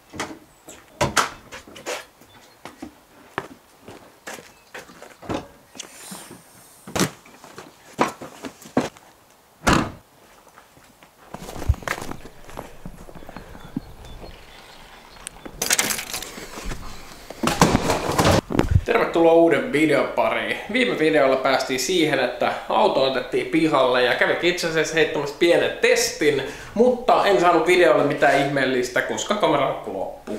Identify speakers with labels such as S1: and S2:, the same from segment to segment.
S1: Tervetuloa uuden videon pariin. Viime videolla päästiin siihen, että auto otettiin pihalle ja kävin itse asiassa heittämässä pienen testin, mutta en saanut videolle mitään ihmeellistä, koska kameraakku loppui.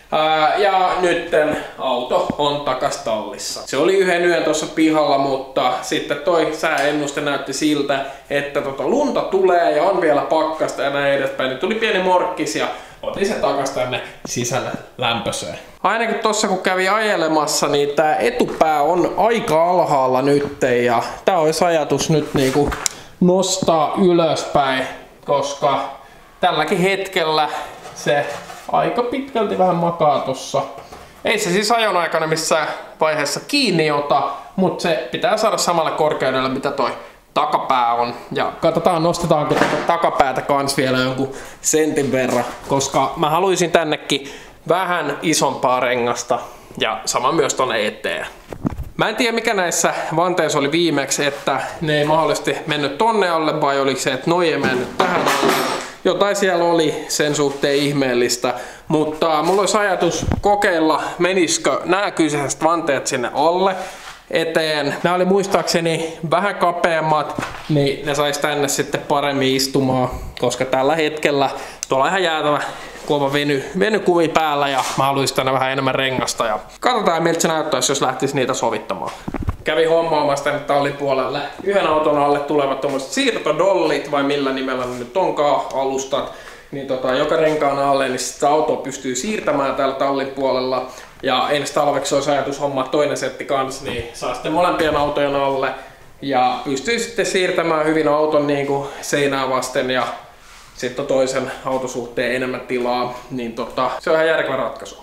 S1: Ja nytten auto on takas tallissa. Se oli yhden yön tuossa pihalla, mutta sitten toi sääennuste näytti siltä, että lunta tulee ja on vielä pakkasta ja näin edespäin. Niin tuli pieni morkkis ja otin se takas tänne sisälle lämpöiseen. Ainakin tossa kun kävi ajelemassa, niin tää etupää on aika alhaalla nyt ja tää olisi ajatus nyt niinku nostaa ylöspäin, koska tälläkin hetkellä se aika pitkälti vähän makaa tossa. Ei se siis ajon aikana missään vaiheessa kiinni ota, mutta se pitää saada samalle korkeudelle mitä toi takapää on. Ja katsotaan nostetaanko tätä takapäätä kans vielä jonkun sentin verran, koska mä haluaisin tännekin vähän isompaa rengasta ja sama myös tonne eteen. Mä en tiedä mikä näissä vanteissa oli viimeksi, että ne ei mahdollisesti mennyt tonne alle vai oliko se, että noi ei mennyt tähän alle. Jotain siellä oli sen suhteen ihmeellistä, mutta mulla olisi ajatus kokeilla, menisikö nämä kyseiset vanteet sinne alle eteen. Nämä oli muistaakseni vähän kapeammat, niin ne sais tänne sitten paremmin istumaan, koska tällä hetkellä tuolla on ihan jäätävä kova venykuvi päällä ja mä haluaisin tänne vähän enemmän rengasta. Ja katsotaan miltä se näyttäisi, jos lähtisi niitä sovittamaan. Kävin hommaamassa tänne tallipuolelle. Yhden auton alle tulevat tommoset siirtodollit, vai millä nimellä ne nyt onkaan, alustat. Niin joka renkaan alle, niin sitä autoa pystyy siirtämään täällä tallin puolella. Ja ensi talveksi olisi ajatus hommaa toinen setti kanssa, niin saa sitten molempien autojen alle. Ja pystyy sitten siirtämään hyvin auton niin kuin seinää vasten ja sitten toisen autosuhteen enemmän tilaa. Niin se on ihan järkevä ratkaisu.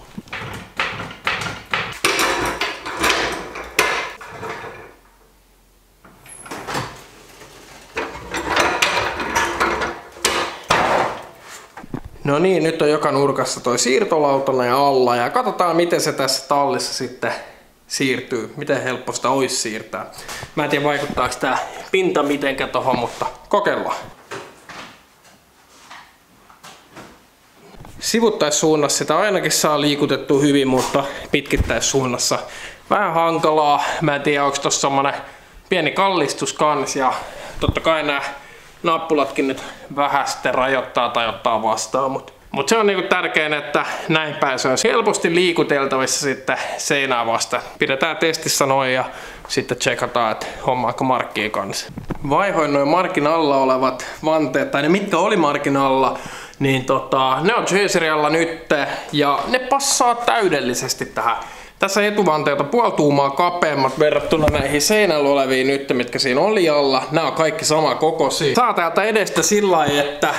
S1: No niin, nyt on joka nurkassa toi siirtolautana ja alla ja katsotaan miten se tässä tallissa sitten siirtyy, miten helppo sitä olisi siirtää. Mä en tiedä vaikuttaako tää pinta mitenkään tohon, mutta kokeillaan. Sivuttaissuunnassa sitä ainakin saa liikutettua hyvin, mutta pitkittäissuunnassa vähän hankalaa. Mä en tiedä onko tossa semmonen pieni kallistus kans ja totta kai nää nappulatkin nyt vähän sitten rajoittaa tai ottaa vastaan, mutta se on niinku tärkein, että näin päin se on helposti liikuteltavissa sitten seinää vasta. Pidetään testissä noin ja sitten tsekataan, että hommaako markkiin kanssa. Vaihoin noin markin alla olevat vanteet, tai ne mitkä oli markin alla, niin ne on Chaserialla nyt ja ne passaa täydellisesti tähän. Tässä etuvanteita puoli tuumaa kapeammat verrattuna näihin seinällä oleviin nyt, mitkä siinä oli alla. Nämä on kaikki sama kokoisia. Saa täältä edestä sillä lailla, että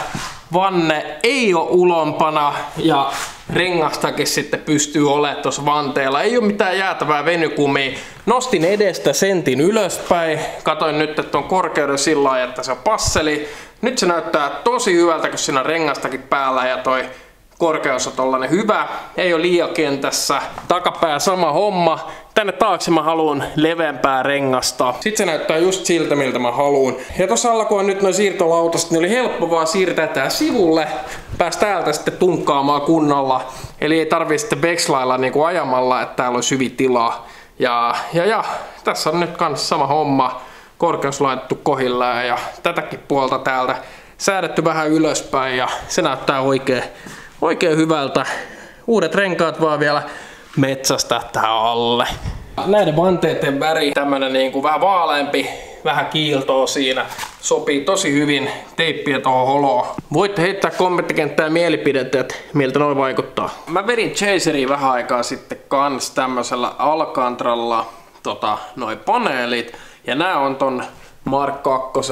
S1: vanne ei ole ulompana ja rengastakin sitten pystyy olemaan tuossa vanteella. Ei ole mitään jäätävää venykumia. Nostin edestä sentin ylöspäin. Katoin nyt, että on korkeuden sillä lailla, että se on passeli. Nyt se näyttää tosi hyvältä, kun siinä on rengastakin päällä ja toi korkeus on tollanen hyvä, ei ole liian kentässä. Takapää sama homma. Tänne taakse mä haluan leveämpää rengasta. Sitten se näyttää just siltä, miltä mä haluan. Ja tossa alla kun on nyt noin siirtolautasta, niin oli helppo vaan siirtää tää sivulle. Pääs täältä sitten tunkkaamaan kunnolla. Eli ei tarvii sitten vekslailla niinku ajamalla, että täällä olisi hyvin tilaa. Ja tässä on nyt kans sama homma. Korkeus laitettu kohilleen ja tätäkin puolta täältä säädetty vähän ylöspäin ja se näyttää oikein hyvältä. Uudet renkaat vaan vielä metsästä tähän alle. Näiden vanteiden väri, tämmönen niinku vähän vaaleampi, vähän kiiltoa siinä. Sopii tosi hyvin teippiä tuohon holoon. Voitte heittää kommenttikenttään mielipidettä, että miltä noi vaikuttaa. Mä vedin Chaseria vähän aikaa sitten kans tämmöisellä Alcantralla noi paneelit. Ja nää on ton Mark 2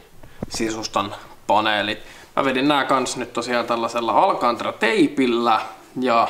S1: sisustan paneelit. Mä vedin nää kans nyt tosiaan tällaisella Alcantara-teipillä ja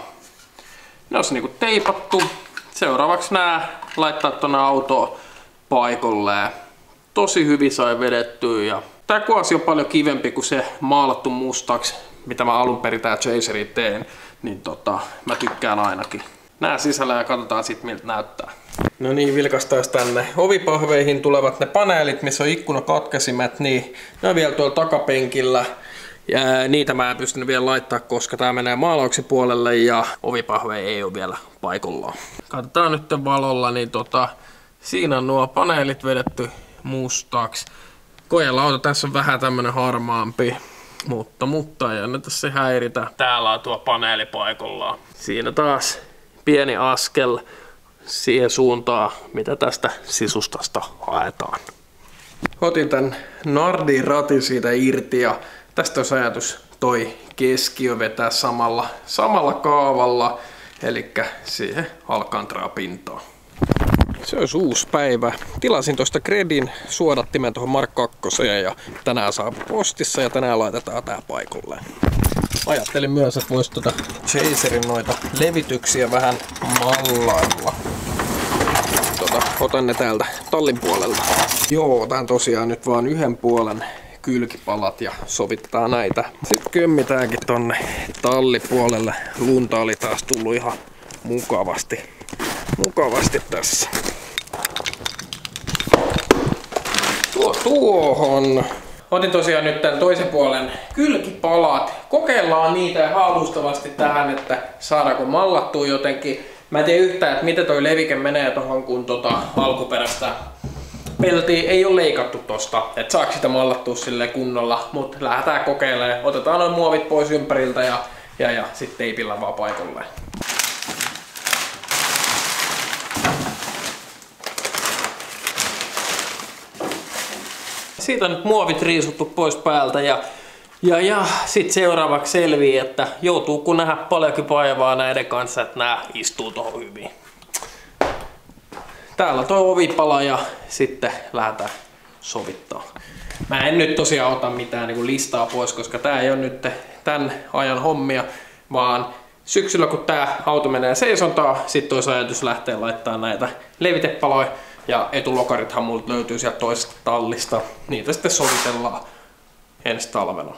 S1: ne on niinku teipattu. Seuraavaksi nää laittaa tonne autoon paikalleen. Tosi hyvin sai vedettyä ja tää kuosi on paljon kivempi kuin se maalattu mustaksi, mitä mä alun perin tää Chaseria teen, niin mä tykkään ainakin. Nää sisällä ja katsotaan sit miltä näyttää. No niin, vilkastais tänne. Ovipahveihin tulevat ne paneelit, missä on ikkunakatkesimet, niin ne on vielä tuolla takapenkillä. Ja niitä mä en pystynyt vielä laittaa, koska tää menee maalauksen puolelle ja ovipahve ei ole vielä paikallaan. Katsotaan nyt valolla, niin siinä on nuo paneelit vedetty mustaksi. Koelauta tässä on vähän tämmönen harmaampi, mutta ei anneta se häiritä. Täällä on tuo paneeli paikallaan. Siinä taas pieni askel siihen suuntaan, mitä tästä sisustasta haetaan. Otin tän Nardin ratin siitä irti ja tästä olisi ajatus toi keskiö vetää samalla kaavalla, eli siihen Alcantara-pintaan. Se olisi uusi päivä. Tilasin tuosta Gredin suodattimen tuohon Mark 2 ja tänään saapui postissa ja tänään laitetaan tää paikalleen. Ajattelin myös, että voisi Chaserin noita levityksiä vähän mallailla. Otan ne täältä tallin puolelta. Joo, otan tosiaan nyt vaan yhden puolen kylkipalat ja sovitetaan näitä. Sitten kömmitaankin tonne tallipuolelle. Lunta oli taas tullut ihan mukavasti tässä. Tuohon. Otin tosiaan nyt tämän toisen puolen kylkipalat. Kokeillaan niitä haalustavasti tähän, että saadaanko mallattua jotenkin. Mä en tiedä yhtään, että miten toi levike menee tohon, kun alkuperäistä peltiä ei ole leikattu tosta. Että saako sitä mallattua silleen kunnolla, mutta lähdetään kokeilemaan. Otetaan noin muovit pois ympäriltä ja sitten teipillä vaan paikalleen. Siitä on nyt muovit riisuttu pois päältä ja sitten seuraavaksi selvii, että joutuu nähdä paljonkin vaivaa näiden kanssa, että nämä istuu tohon hyvin. Täällä toi ovipala ja sitten lähdetään sovittaa. Mä en nyt tosiaan ota mitään niinku listaa pois, koska tää ei ole nyt tän ajan hommia, vaan syksyllä kun tää auto menee seisontaan, sitten olisi ajatus lähteä laittaa näitä levitepaloja. Ja etulokarithan multa löytyy sieltä toisesta tallista. Niitä sitten sovitellaan ensi talvena.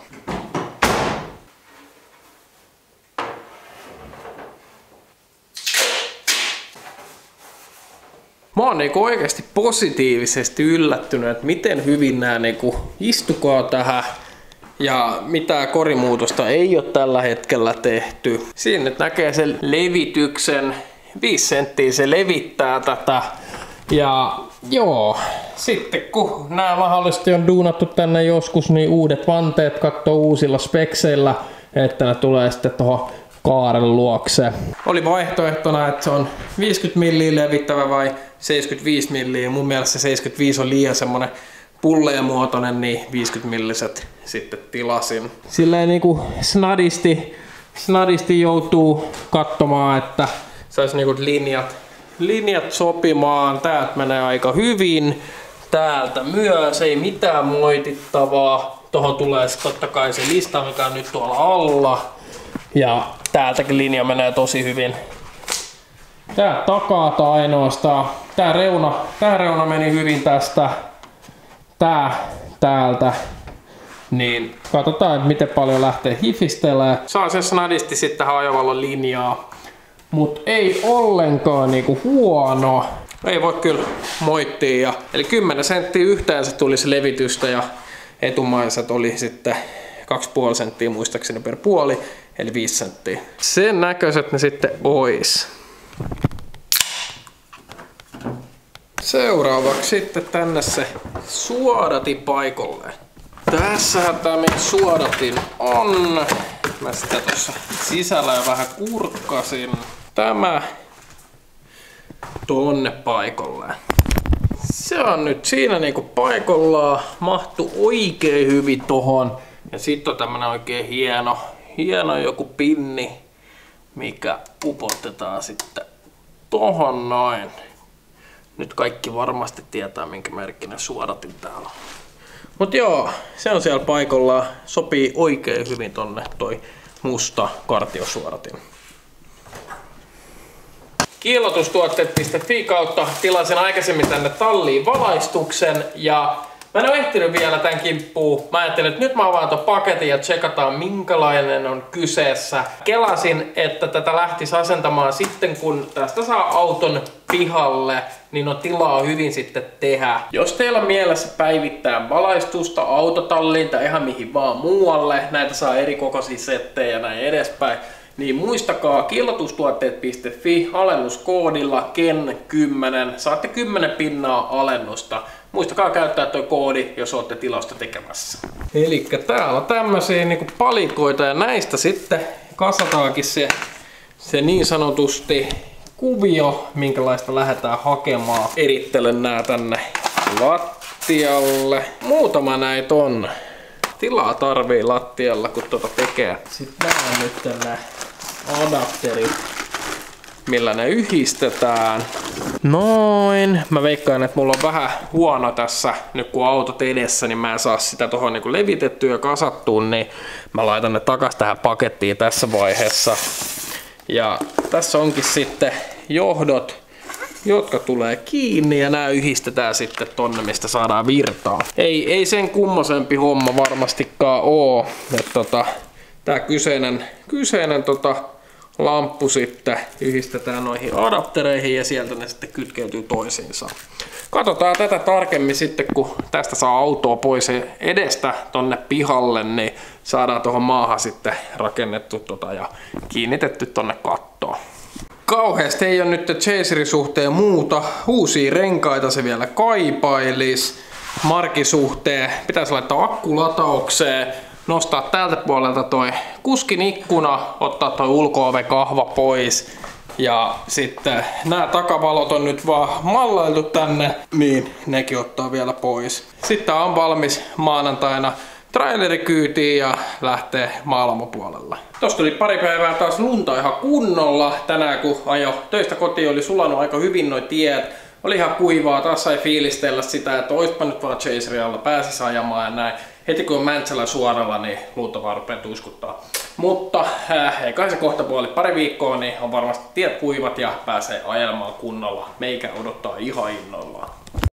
S1: Mä oon oikeasti positiivisesti yllättynyt, että miten hyvin nämä istukaa tähän. Ja mitään korimuutosta ei ole tällä hetkellä tehty. Siinä nyt näkee sen levityksen. 5 senttiä se levittää tätä. Ja joo, sitten kun nämä mahdollisesti on duunattu tänne joskus, niin uudet vanteet kattoo uusilla spekseillä, että ne tulee sitten tuohon kaaren luokse. Oli vaihtoehtona, että se on 50 milliä levittävä vai 75 milliä. Mun mielestä se 75 on liian semmonen pulleamuotoinen, niin 50 milliset sitten tilasin. Silleen niinku snadisti joutuu katsomaan, että saisi niinku linjat sopimaan. Täältä menee aika hyvin. Täältä myös, ei mitään moitittavaa. Tuohon tulee totta kai se lista, mikä on nyt tuolla alla. Ja täältäkin linja menee tosi hyvin. Tää takaa ainoastaan. Tää reuna meni hyvin tästä. Tää täältä. Niin katsotaan, että miten paljon lähtee hifistelemään. Saa sen snadisti sitten tähän ajavalla linjaa. Mut ei ollenkaan niinku huono. Ei voi kyllä moittia. Eli 10 senttiä yhteensä tuli se levitystä ja etumaiset oli sitten 2,5 senttiä muistaakseni per puoli. Eli 5 senttiä. Sen näköiset ne sitten ois. Seuraavaksi sitten tänne se suodatin paikalle. Tässähän tää meidän suodatin on. Mä sitä tuossa sisällä jo vähän kurkkasin. Tämä tonne paikalle. Se on nyt siinä niinku paikallaan. Mahtuu oikein hyvin tohon. Ja sitten on tämmönen oikein hieno joku pinni, mikä upotetaan sitten tohon noin. Nyt kaikki varmasti tietää, minkä merkkinen suodatin täällä on. Mut joo, se on siellä paikallaan. Sopii oikein hyvin tonne toi musta kartiosuodatin. Kiillotustuotteet.fi kautta tilasin aikaisemmin tänne talliin valaistuksen ja Mä en oo ehtinyt vielä tän kimppuun. Mä ajattelin, että nyt mä avaan ton paketin ja tsekataan minkälainen on kyseessä. Kelasin, että tätä lähtis asentamaan sitten kun tästä saa auton pihalle, niin on tilaa hyvin sitten tehdä. Jos teillä on mielessä päivittää valaistusta autotalliin tai ihan mihin vaan muualle, näitä saa eri kokoisia settejä ja näin edespäin, niin muistakaa kiillotustuotteet.fi alennuskoodilla KEN10 saatte 10 pinnaa alennusta. Muistakaa käyttää tuo koodi, jos olette tilausta tekemässä. Elikkä täällä on tämmösiä niinku palikoita ja näistä sitten kasataankin se niin sanotusti kuvio, minkälaista lähdetään hakemaan. Erittelen nää tänne lattialle. Muutama näitä on. Tilaa tarvii lattialla, kun tuota tekee. Sitten nää on nyt nää adapterit, millä ne yhdistetään. Noin. Mä veikkaan, että mulla on vähän huono tässä, nyt kun autot edessä, niin mä en saa sitä tohon niinku levitettyä ja kasattua, niin mä laitan ne takas tähän pakettiin tässä vaiheessa. Ja tässä onkin sitten johdot, jotka tulee kiinni ja nämä yhdistetään sitten tonne, mistä saadaan virtaa. Ei sen kummosempi homma varmastikaan oo. Tää kyseinen lamppu sitten yhdistetään noihin adaptereihin ja sieltä ne sitten kytkeytyy toisiinsa. Katsotaan tätä tarkemmin sitten, kun tästä saa autoa pois edestä tonne pihalle, niin saadaan tuohon maahan sitten rakennettu ja kiinnitetty tonne kattoon. Kauheasti ei ole nyt Chaserin suhteen muuta. Uusia renkaita se vielä kaipailis. Markin suhteen pitäisi laittaa akku lataukseen. Nostaa tältä puolelta toi kuskin ikkuna, ottaa toi ulko-oven kahva pois. Ja sitten nämä takavalot on nyt vaan mallailtu tänne, niin nekin ottaa vielä pois. Sitten on valmis maanantaina traileri kyytiin ja lähtee maailmapuolella. Tosta tuli pari päivää taas lunta ihan kunnolla. Tänään kun ajo töistä kotiin, oli sulanut aika hyvin noi tiet. Oli ihan kuivaa, taas sai fiilistellä sitä, että oispa nyt vaan Chaserin alla, pääsis ajamaan ja näin. Heti kun on Mäntsälän suoralla, niin lunta vaan rupeaa tuiskuttaa. Mutta eikä se kohta puoli pari viikkoa, niin on varmasti tiet kuivat ja pääsee ajelemaan kunnolla. Meikä odottaa ihan innollaan.